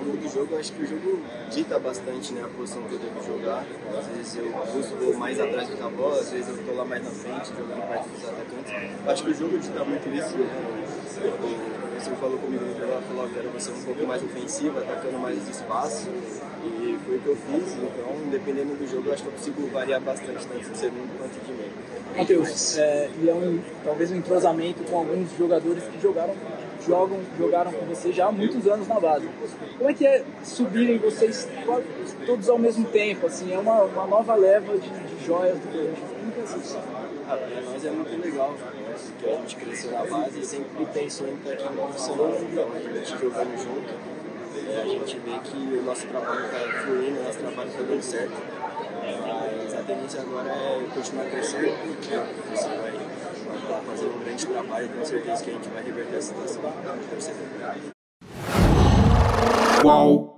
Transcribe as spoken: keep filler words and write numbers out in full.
dependendo do jogo, eu acho que o jogo dita bastante, né, a posição que eu devo jogar. Às vezes eu busco vou mais atrás da bola, às vezes eu estou lá mais na frente, jogando perto dos atacantes. Eu acho que o jogo dita muito isso, né? O professor falou comigo no intervalo, falou que era você um pouco mais ofensivo, atacando mais os espaços. E foi o que eu fiz, então, dependendo do jogo, eu acho que eu consigo variar bastante, tanto de segundo quanto de meio. Matheus, é, e é um, talvez um entrosamento com alguns jogadores que jogaram, jogam, jogaram com você já há muitos anos na base. Como é que é subirem vocês todos ao mesmo tempo? Assim, é uma, uma nova leva de, de joias do Corinthians. Como que é isso? Ah, para nós é muito legal, porque a gente cresceu na base e sempre pensou em estar aqui no profissional, então a gente jogando junto. É, a gente vê que o nosso trabalho está fluindo, o nosso trabalho está dando certo. Mas a tendência agora é continuar crescendo, porque você vai fazer um grande trabalho e tenho certeza que a gente vai reverter a situação. Então, Qual?